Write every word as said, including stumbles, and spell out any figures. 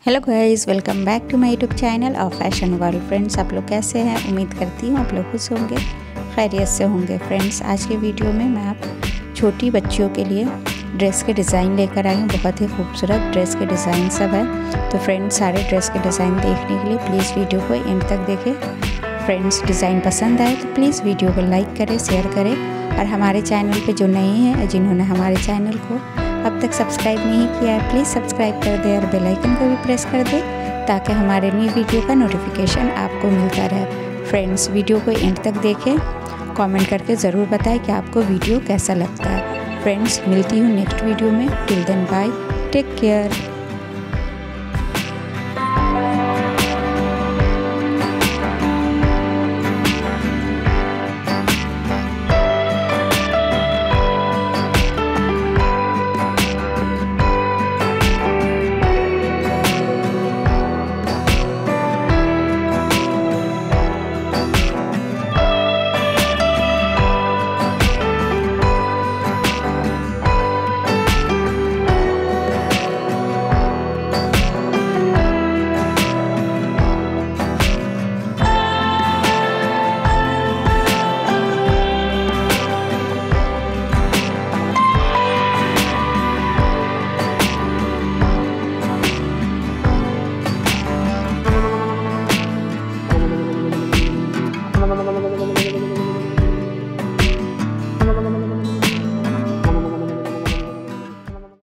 Hello guys, welcome back to my YouTube channel और fashion world. Friends, आप लोग कैसे हैं? उम्मीद करती हूँ आप लोग खुश होंगे, खैरियत से होंगे। फ्रेंड्स, आज के वीडियो में मैं आप छोटी बच्चियों के लिए ड्रेस के डिज़ाइन लेकर आई हूँ। बहुत ही खूबसूरत ड्रेस के डिज़ाइन सब है। तो फ्रेंड्स, सारे ड्रेस के डिज़ाइन देखने के लिए प्लीज़ वीडियो को एंड तक देखें। फ्रेंड्स, डिज़ाइन पसंद आए तो प्लीज़ वीडियो को लाइक करें, शेयर करें और हमारे चैनल पर जो नए हैं, जिन्होंने हमारे चैनल को अब तक सब्सक्राइब नहीं किया है, प्लीज़ सब्सक्राइब कर दें और बेल आइकन को भी प्रेस कर दें ताकि हमारे न्यू वीडियो का नोटिफिकेशन आपको मिलता रहे। फ्रेंड्स, वीडियो को एंड तक देखें, कमेंट करके ज़रूर बताएं कि आपको वीडियो कैसा लगता है। फ्रेंड्स, मिलती हूँ नेक्स्ट वीडियो में। Till then bye, take care.